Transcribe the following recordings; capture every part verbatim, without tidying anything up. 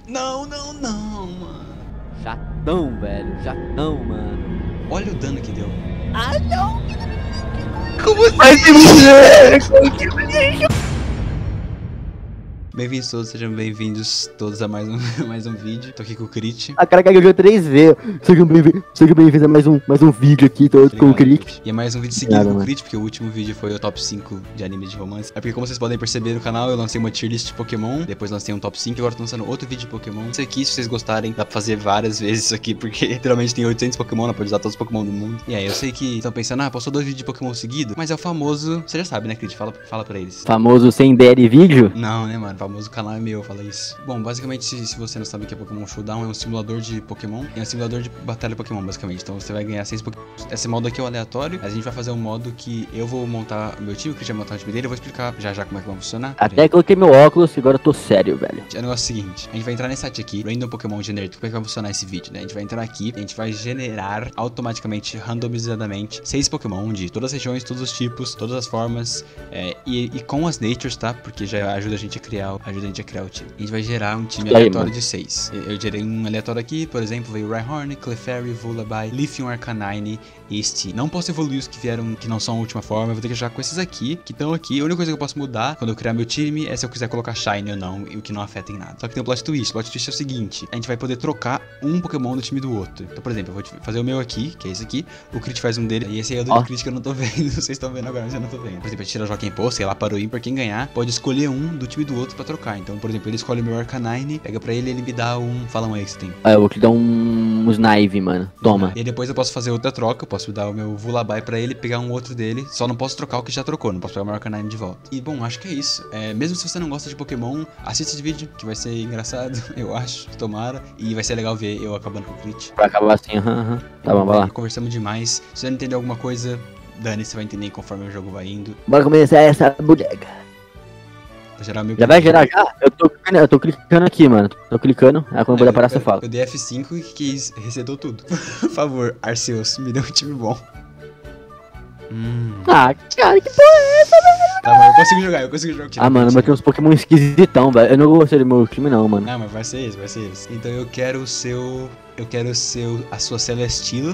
Não, não, não, mano. Chatão, velho. Chatão, mano. Olha o dano que deu. Ah, não. Como assim? Vai se fuder. Bem-vindos todos, sejam bem-vindos todos a mais um, mais um vídeo. Tô aqui com o Crit. A cara caiu três vezes. Sejam bem-vindos Sejam bem-vindos a mais um, mais um vídeo aqui, tô com o Crit. E é mais um vídeo seguido Obrigado, com o mano. Crit, porque o último vídeo foi o top cinco de animes de romance. É porque, como vocês podem perceber no canal, eu lancei uma tier list de Pokémon, depois lancei um top cinco e agora tô lançando outro vídeo de Pokémon. Isso aqui, se vocês gostarem, dá pra fazer várias vezes isso aqui, porque literalmente tem oitocentos Pokémon, dá pra usar todos os Pokémon do mundo. E aí, eu sei que estão pensando, ah, postou dois vídeos de Pokémon seguido, mas é o famoso, você já sabe, né, Crit? Fala, fala pra eles. Famoso sem ideia de vídeo. Não, né, mano? O famoso canal é meu, fala isso. Bom, basicamente, se, se você não sabe o que é Pokémon Showdown, é um simulador de Pokémon. É um simulador de batalha Pokémon, basicamente. Então você vai ganhar seis Pokémon. Esse modo aqui é o aleatório. A gente vai fazer um modo que eu vou montar o meu time, o Christian vai montar o time dele. Eu vou explicar já já como é que vai funcionar. Até coloquei meu óculos e agora eu tô sério, velho. É o negócio seguinte, a gente vai entrar nesse site aqui, Random Pokémon Generator. Como é que vai funcionar esse vídeo, né? A gente vai entrar aqui, a gente vai generar automaticamente, randomizadamente, seis Pokémon de todas as regiões, todos os tipos, todas as formas, é, e, e com as natures, tá? Porque já ajuda a gente a criar, ajuda a gente a criar o time. A gente vai gerar um time E aí, aleatório mano? de seis. Eu, eu gerei um aleatório aqui, por exemplo, veio Rhyhorn, Clefairy, Vullaby, Leafeon, Arcanine e Steel. Não posso evoluir os que vieram, que não são a última forma, eu vou ter que jogar com esses aqui, que estão aqui. A única coisa que eu posso mudar quando eu criar meu time é se eu quiser colocar Shine ou não, e o que não afeta em nada. Só que tem um plot twist. O plot twist é o seguinte: a gente vai poder trocar um Pokémon do time do outro. Então, por exemplo, eu vou fazer o meu aqui, que é esse aqui. O Crit faz um dele, e esse aí é o do Ó. Crit que eu não tô vendo. Vocês estão vendo agora, mas eu não tô vendo. Por exemplo, a gente tira Joaquim Pô, sei lá, para o ímpar, quem ganhar pode escolher um do time do outro pra trocar. Então, por exemplo, ele escolhe o meu Arcanine, pega pra ele, ele me dá um. Fala um aí que você tem. Ah, eu vou te dar um, um Snive, mano. Toma. E aí depois eu posso fazer outra troca, eu posso dar o meu Vullaby pra ele, pegar um outro dele. Só não posso trocar o que já trocou, não posso pegar o meu Arcanine de volta. E bom, acho que é isso. É, mesmo se você não gosta de Pokémon, assista esse vídeo, que vai ser engraçado, eu acho, tomara. E vai ser legal ver eu acabando com o Crit. Vai acabar assim, aham, aham. Tá bom, vai lá. Conversamos demais. Se você não entender alguma coisa, dane, você vai entender conforme o jogo vai indo. Bora começar essa bodega. Vou gerar meu Já vai gerar já? Eu tô, clicando- eu tô clicando aqui, mano. Tô clicando. Aí quando eu eu, olhar para você eu, fala. eu dei F cinco e quis, resetou tudo. Por favor, Arceus, me dê um time bom. Hum. Ah, cara, que porra é essa, velho? Tá bom, eu consigo jogar, eu consigo jogar. Ah, mano, mas tem uns Pokémon esquisitão, velho. Eu não gostei do meu time, não, mano. Não, mas vai ser esse, vai ser esse. Então eu quero o seu. Eu quero o seu. A sua Celestila.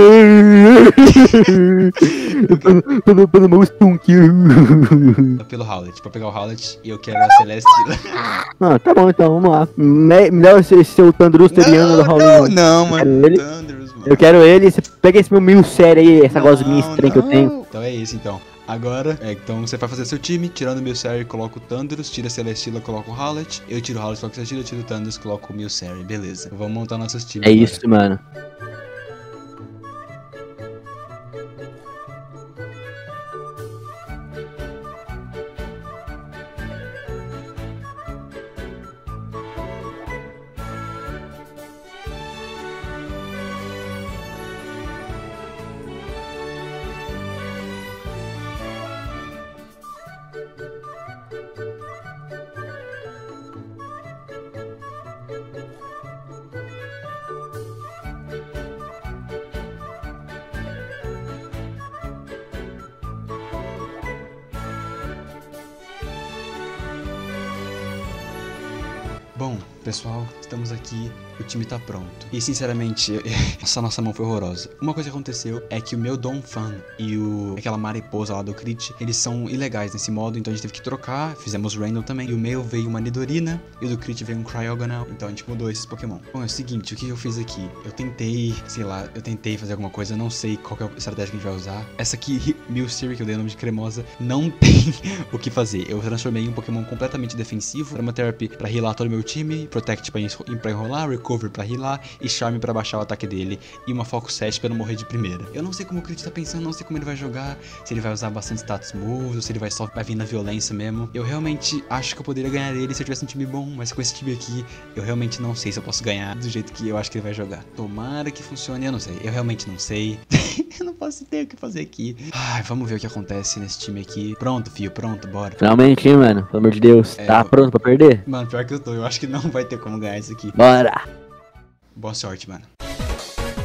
pelo, pelo meu Stunk. Pelo Howlet. Pra pegar o Howlet e eu quero a Celestila. Ah, tá bom então, vamos lá. Me, me dá esse, esse seu Tandrusteriano do não, Howling. não, mano. Quero ele. Thunders, mano. Eu quero ele. Você pega esse meu meio sério aí, essa gosminha Não, estranha que eu não. tenho. Então é esse então. Agora, é, então você vai fazer seu time, tirando o Milcery, coloca o Thunders, tira a Celestila, coloca o Howlet. Eu tiro o Howlet, coloco a Celestila, eu tiro o Thunders, coloco o Milcery, beleza. Vamos montar nossos times É agora. isso, mano. Bom, pessoal, estamos aqui, o time tá pronto. E sinceramente, essa nossa mão foi horrorosa. Uma coisa que aconteceu é que o meu Donphan e o aquela mariposa lá do Crit, eles são ilegais nesse modo, então a gente teve que trocar, fizemos random também. E o meu veio uma Nidorina e o do Crit veio um Cryogonal, então a gente mudou esses Pokémon. Bom, é o seguinte, o que eu fiz aqui? Eu tentei, sei lá, eu tentei fazer alguma coisa, eu não sei qual que é a estratégia que a gente vai usar. Essa aqui, Milcery, que eu dei o nome de cremosa, não tem o que fazer. Eu transformei em um Pokémon completamente defensivo, Aromatherapy pra healar todo o meu time, Protect pra, pra enrolar, Recover pra healar e Charme pra baixar o ataque dele e uma Focus Sash pra não morrer de primeira. Eu não sei como o Crit tá pensando, não sei como ele vai jogar, se ele vai usar bastante status moves ou se ele vai só vai vir na violência mesmo. Eu realmente acho que eu poderia ganhar ele se eu tivesse um time bom, mas com esse time aqui, eu realmente não sei se eu posso ganhar do jeito que eu acho que ele vai jogar. Tomara que funcione, eu não sei, eu realmente não sei. Eu não posso ter o que fazer aqui. Ai, vamos ver o que acontece nesse time aqui. Pronto, fio, pronto, bora. Finalmente, hein, mano. Pelo amor de Deus. É, Tá eu- pronto pra perder? Mano, pior que eu tô, eu acho que não vai ter como ganhar isso aqui. Bora. Boa sorte, mano.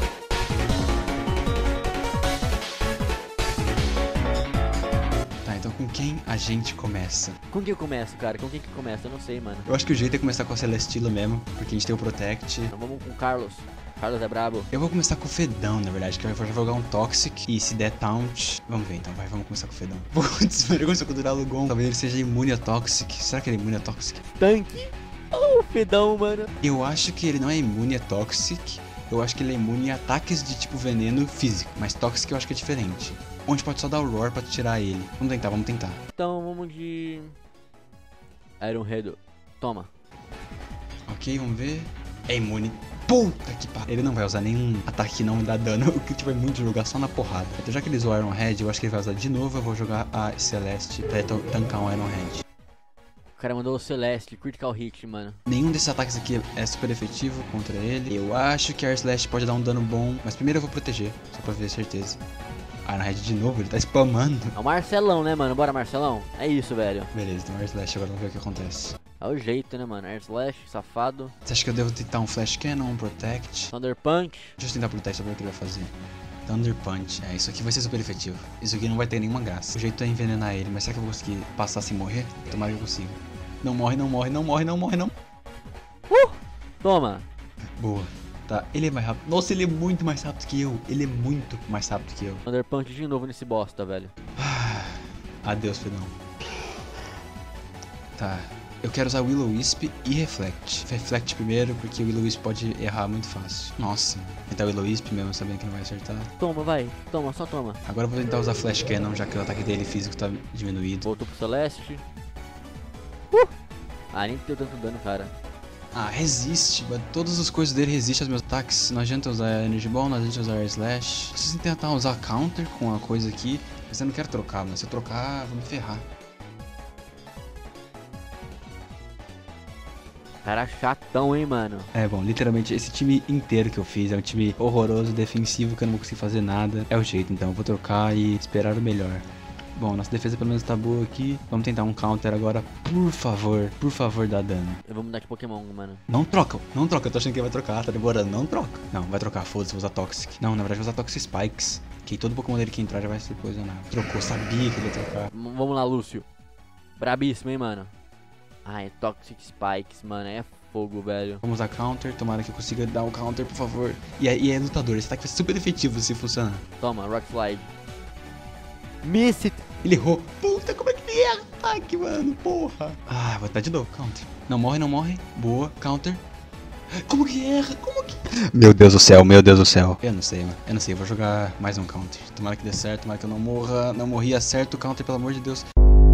Tá, então com quem a gente começa? Com quem eu começo, cara? Com quem que começa? Eu não sei, mano. Eu acho que o jeito é começar com a Celestila mesmo, porque a gente tem o Protect. Então vamos com o Carlos. Carlos é brabo. Eu vou começar com o Fedão, na verdade, que eu vou jogar um Toxic. E se der Taunt... Vamos ver então, vai, vamos começar com o Fedão. Putz, mano, eu começou com o Duralugon. Talvez ele seja imune a Toxic. Será que ele é imune a Toxic? Tanque. Oh, Fedão, mano. Eu acho que ele não é imune a Toxic. Eu acho que ele é imune a ataques de tipo veneno físico. Mas Toxic eu acho que é diferente. Onde pode só dar o Roar pra tirar ele. Vamos tentar, vamos tentar. Então vamos de... Iron Head. Toma. Ok, vamos ver. É imune. Puta que pariu. Ele não vai usar nenhum ataque que não me dá dano. O que tipo, é muito jogar só na porrada. Então já que ele usou o Iron Head, eu acho que ele vai usar de novo. Eu vou jogar a Celeste pra tancar um Iron Head. O cara mandou o Celeste, Critical Hit, mano. Nenhum desses ataques aqui é super efetivo contra ele. Eu acho que a Air Slash pode dar um dano bom, mas primeiro eu vou proteger, só pra ver certeza. Iron Head de novo, ele tá spamando. É o Marcelão, né, mano? Bora, Marcelão? É isso, velho. Beleza, então Air Slash, agora vamos ver o que acontece. É o jeito, né, mano? Air Slash, safado. Você acha que eu devo tentar um Flash Cannon, um Protect? Thunder Punch. Deixa eu tentar Protect, só pra ver o que ele vai fazer. Thunder Punch, é, isso aqui vai ser super efetivo. Isso aqui não vai ter nenhuma graça. O jeito é envenenar ele, mas será que eu vou conseguir passar sem morrer? Tomara que eu consiga. Não morre, não morre, não morre, não morre, não. Uh! Toma. Boa. Tá, ele é mais rápido. Nossa, ele é muito mais rápido que eu. Ele é muito mais rápido que eu. Thunder Punch de novo nesse bosta, velho. Adeus, Fedão. Tá. Eu quero usar Will-O-Wisp e Reflect. Reflect primeiro, porque o Will-O-Wisp pode errar muito fácil. Nossa. Tentar o Will-O-Wisp mesmo, sabendo que não vai acertar. Toma, vai. Toma, só toma. Agora eu vou tentar usar Flash Cannon, já que o ataque dele físico tá diminuído. Voltou pro Celeste. Uh! Ah, nem deu tanto dano, cara. Ah, resiste. Todas as coisas dele resistem aos meus ataques. Não adianta usar Energy Ball, não adianta usar Air Slash. Preciso tentar usar Counter com a coisa aqui. Mas eu não quero trocar, mas se eu trocar, vou me ferrar. Cara chatão, hein, mano. É, bom, literalmente esse time inteiro que eu fiz é um time horroroso, defensivo, que eu não vou conseguir fazer nada. É o jeito, então eu vou trocar e esperar o melhor. Bom, nossa defesa pelo menos tá boa aqui. Vamos tentar um counter agora, por favor. Por favor, dá dano. Eu vou mudar de Pokémon, mano. Não troca, não troca. Eu tô achando que ele vai trocar, tá demorando. Não troca. Não, vai trocar, foda-se, vou usar Toxic. Não, na verdade vou usar Toxic Spikes. Que todo Pokémon dele que entrar já vai ser poisonado. Trocou, sabia que ele ia trocar. M vamos lá, Lúcio. Brabíssimo, hein, mano. Ai, Toxic Spikes, mano. É fogo, velho. Vamos usar counter, tomara que eu consiga dar o counter, por favor. E é, e é lutador, esse ataque vai ser super efetivo se funcionar. Toma, Rock Slide. Miss it. Ele errou. Puta, como é que ele erra ataque, mano? Porra. Ah, vou dar de novo, counter. Não morre, não morre. Boa, counter. Como que erra? Como que... Meu Deus do céu, meu Deus do céu. Eu não sei, mano. Eu não sei, eu vou jogar mais um counter. Tomara que dê certo, tomara que eu não morra. Não morri, acerta o counter, pelo amor de Deus.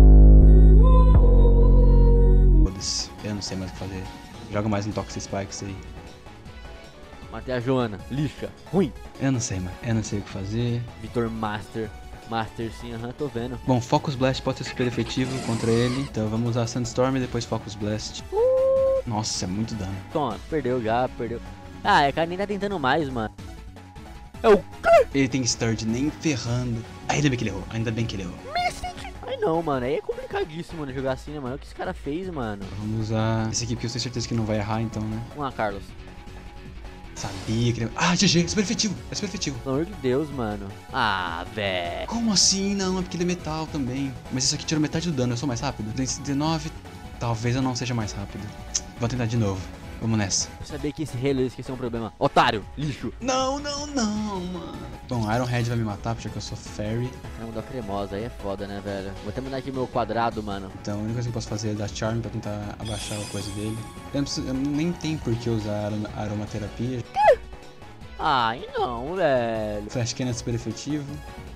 Foda-se. Eu não sei mais o que fazer. Joga mais um Toxic Spikes aí. Matei a Joana. Lixa. Ruim. Eu não sei, mano. Eu não sei o que fazer. Vitor Master. Master sim, aham, tô vendo. Bom, Focus Blast pode ser super efetivo contra ele. Então vamos usar Sandstorm e depois Focus Blast. Uh! Nossa, é muito dano. Toma, perdeu já, perdeu. Ah, o cara nem tá tentando mais, mano. É o... Ele tem Sturge nem ferrando. Ainda bem que ele errou, ainda bem que ele errou. Ai não, mano, aí é complicadíssimo, mano, jogar assim, né, mano? O que esse cara fez, mano? Vamos usar esse aqui porque eu tenho certeza que não vai errar, então, né? Vamos lá, Carlos. Sabia que ele... Ah, G G, super efetivo, é super efetivo. Pelo amor de Deus, mano. Ah, velho. Como assim? Não, é porque ele é metal também. Mas isso aqui tirou metade do dano, eu sou mais rápido. Tem dezenove, talvez eu não seja mais rápido. Vou tentar de novo. Vamos nessa. Eu sabia que esse relay ia ser um problema. Otário, lixo. Não, não, não, mano. Bom, Iron Head vai me matar porque eu sou Fairy. Cara, mudou a cremosa, aí é foda, né, velho? Vou até mudar aqui meu quadrado, mano. Então a única coisa que eu posso fazer é dar Charm pra tentar abaixar a coisa dele. Eu, não preciso, eu nem tem por que usar arom aromaterapia. Ai, não, velho. Flash Cannon é super efetivo.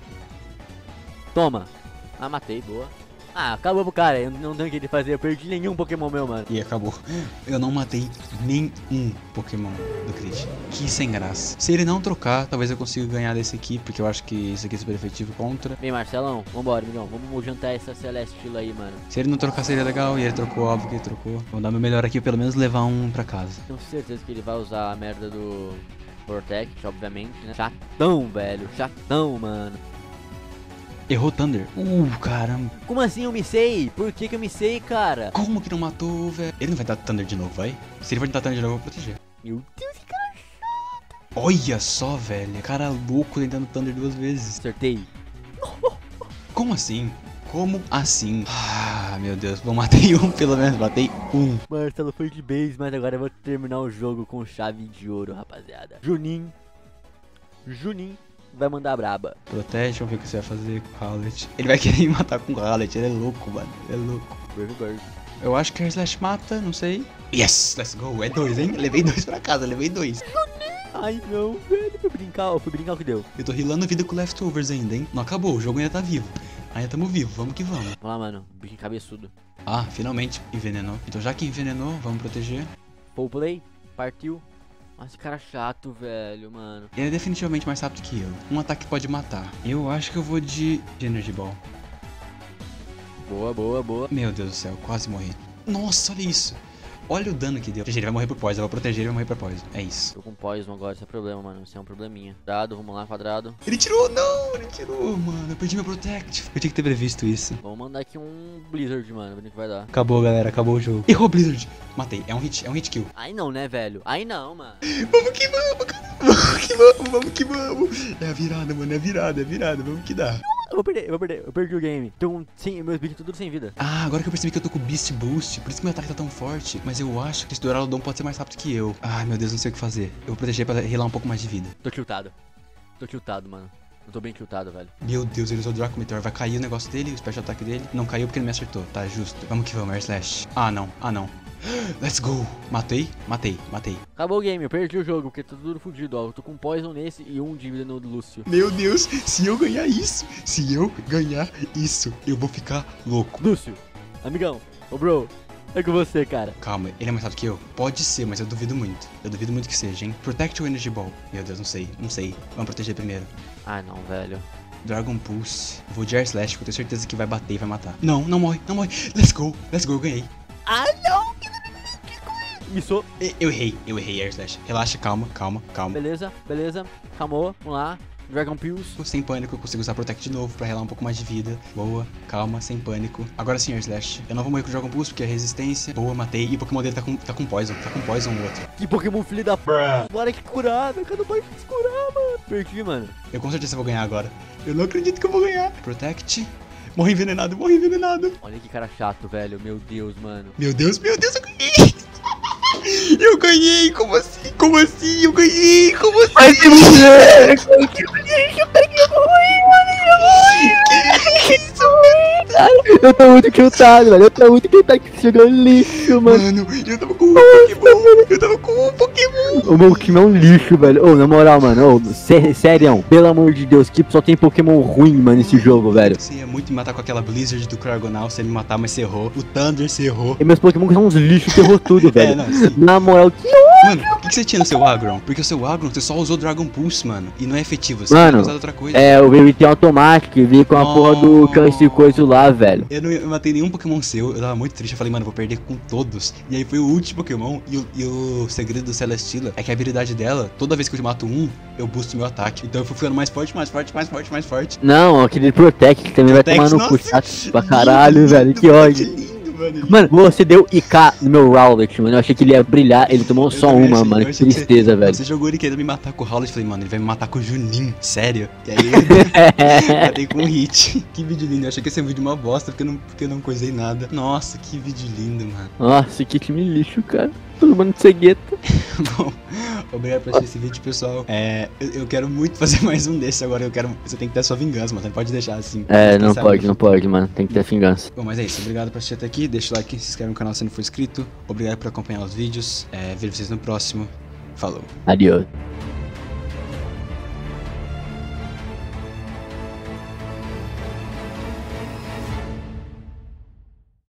Toma. Ah, matei, boa. Ah, acabou pro cara, eu não tenho o que ele fazer, eu perdi nenhum Pokémon meu, mano. E acabou. Eu não matei nenhum Pokémon do Crit. Que sem graça. Se ele não trocar, talvez eu consiga ganhar desse aqui, porque eu acho que esse aqui é super efetivo contra. Vem, Marcelão, vambora, amigão, vamos jantar essa Celestila aí, mano. Se ele não trocar seria legal, e ele trocou, óbvio que ele trocou. Vou dar meu melhor aqui, pelo menos levar um pra casa. Tenho certeza que ele vai usar a merda do Protect, obviamente, né? Chatão, velho, chatão, mano. Errou Thunder. Uh, caramba. Como assim eu me sei? Por que que eu me sei, cara? Como que não matou, velho? Ele não vai dar Thunder de novo, vai? Se ele for tentar Thunder de novo, eu vou proteger. Meu Deus, que cara chato. Olha só, velho. Cara louco tentando Thunder duas vezes. Acertei. Como assim? Como assim? Ah, meu Deus. Bom, matei um pelo menos. Matei um. Marcelo foi de base, mas agora eu vou terminar o jogo com chave de ouro, rapaziada. Juninho. Juninho vai mandar braba. Protege, vamos ver o que você vai fazer com o Howlet. Ele vai querer me matar com o Howlet. Ele é louco, mano. Ele é louco. Bird, bird. Eu acho que a Slash mata, não sei. Yes, let's go. É dois, hein? Levei dois pra casa, levei dois. Ai não, velho. Fui brincar, fui brincar o que deu. Eu tô healando vida com leftovers ainda, hein? Não acabou, o jogo ainda tá vivo. Ainda tamo vivo, vamos que vamos. Vamos lá, mano. Bichinho cabeçudo. Ah, finalmente envenenou. Então já que envenenou, vamos proteger. Full play. Partiu. Nossa, esse cara chato, velho, mano. Ele é definitivamente mais rápido que eu. Um ataque pode matar. Eu acho que eu vou de, de Energy Ball. Boa, boa, boa. Meu Deus do céu, quase morri. Nossa, olha isso. Olha o dano que deu. Gente, ele vai morrer por poison. Eu vou proteger, ele vai morrer por poison. É isso. Tô com poison agora, esse é problema, mano. Isso é um probleminha. Quadrado, vamos lá, quadrado. Ele tirou, não, ele tirou, mano. Eu perdi meu protect. Eu tinha que ter previsto isso. Vamos mandar aqui um Blizzard, mano. Ver o que vai dar. Acabou, galera, acabou o jogo. Errou, Blizzard. Matei. É um hit, é um hit kill. Aí não, né, velho? Aí não, mano. Vamos que vamos, cara. Vamos que vamos, vamos que vamos. É a virada, mano, é a virada, é a virada. Vamos que dá. Eu vou perder, eu vou perder. Eu perdi o game. Tô com sem, meus bichos tudo sem vida. Ah, agora que eu percebi que eu tô com o Beast Boost, por isso que meu ataque tá tão forte. Mas eu acho que esse Duraludon pode ser mais rápido que eu. Ai, meu Deus, não sei o que fazer. Eu vou proteger pra healar um pouco mais de vida. Tô tiltado. Tô tiltado, mano. Eu tô bem tiltado, velho. Meu Deus, ele usou o Draco Meteor. Vai cair o negócio dele, o special attack dele. Não caiu porque ele me acertou, tá justo. Vamos que vamos, Air Slash. Ah, não, ah, não. Let's go. Matei, matei, matei. Acabou o game, eu perdi o jogo, porque tô tudo fudido, ó. Eu tô com poison nesse e um de vida no do Lúcio. Meu Deus, se eu ganhar isso, se eu ganhar isso, eu vou ficar louco. Lúcio, amigão, ô bro, é com você, cara. Calma, ele é mais rápido que eu? Pode ser, mas eu duvido muito. Eu duvido muito que seja, hein? Protect o Energy Ball. Meu Deus, não sei, não sei. Vamos proteger primeiro. Ah, não, velho. Dragon Pulse. Vou de Air Slash, que eu tenho certeza que vai bater e vai matar. Não, não morre, não morre. Let's go, let's go, eu ganhei. Ah, não! Missou. Eu errei, eu errei, Air Slash. Relaxa, calma, calma, calma. Beleza, beleza. Calmou, vamos lá. Dragon Pills. Sem pânico, eu consigo usar Protect de novo pra relar um pouco mais de vida. Boa, calma, sem pânico. Agora sim, Air Slash. Eu não vou morrer com o Dragon Pulse porque é resistência. Boa, matei. E o Pokémon dele tá com, tá com Poison. Tá com Poison o outro. Que Pokémon filho da p. Bora que curado. Cada mais se curar, mano. Perdi, mano. Eu com certeza vou ganhar agora. Eu não acredito que eu vou ganhar. Protect. Morri envenenado, morri envenenado. Olha que cara chato, velho. Meu Deus, mano. Meu Deus, meu Deus, eu ganhei. Eu ganhei, como assim? Como assim? Eu ganhei, como assim? Vai se fuder! Eu ganhei, eu ganhei, eu morri, mano, que isso, mano? Eu tô muito tiltado, velho. Eu tô muito tiltado que você jogou lixo, mano. Mano, eu tava com um Pokémon. Eu tava com um Pokémon. O meu Pokémon é um lixo, velho. Ô, na moral, mano. Ô, sé sério, pelo amor de Deus, que só tem Pokémon ruim, mano, nesse jogo, velho. Você ia muito me matar com aquela Blizzard do Cryogonal. Você ia me matar, mas você errou. O Thunder, você errou. E meus Pokémon são uns lixos, você errou tudo, velho. É, não, sim. Na moral, que Mano, o que, que você tinha no seu Agron? Porque o seu Agron, você só usou Dragon Pulse, mano. E não é efetivo, você Mano, tem usado outra coisa. É, o V T automático, veio com a Oh. porra do câncer e coisa lá, velho. Eu não eu matei nenhum Pokémon seu, eu tava muito triste. Eu falei, mano, eu vou perder com todos. E aí foi o último Pokémon. E o, e o segredo do Celesteela é que a habilidade dela, toda vez que eu mato um, eu boosto meu ataque. Então eu fui ficando mais forte, mais forte, mais forte, mais forte. Não, aquele Protect que também Protect, vai tomar no cu nossa, chato pra caralho, lindo, velho. lindo, Que mano, ódio. que lindo, mano. Mano, você deu I K no meu Rowlet, mano. Eu achei que ele ia brilhar, ele tomou Eu só também uma, achei- mano. eu Que achei que você- tristeza, velho. Você jogou ele querendo me matar com o Howlet. Falei, mano, ele vai me matar com o Junin. Sério? E aí eu matei com um hit. Que vídeo lindo. Eu achei que esse é um vídeo uma bosta porque eu não, porque eu não coisei nada. Nossa, que vídeo lindo, mano. Nossa, que time lixo, cara. Todo mundo de cegueta. Bom, obrigado por assistir esse vídeo, pessoal. É, eu, eu quero muito fazer mais um desse agora. Eu quero. Você tem que ter a sua vingança, mano. Você não pode deixar assim. É, Quem não sabe pode, no não pode, mano. Tem que ter vingança. Bom, mas é isso. Obrigado por assistir até aqui. Deixa o like, se inscreve no canal se não for inscrito. Obrigado por acompanhar os vídeos. É, vejo vocês no próximo. Falou. Adiós.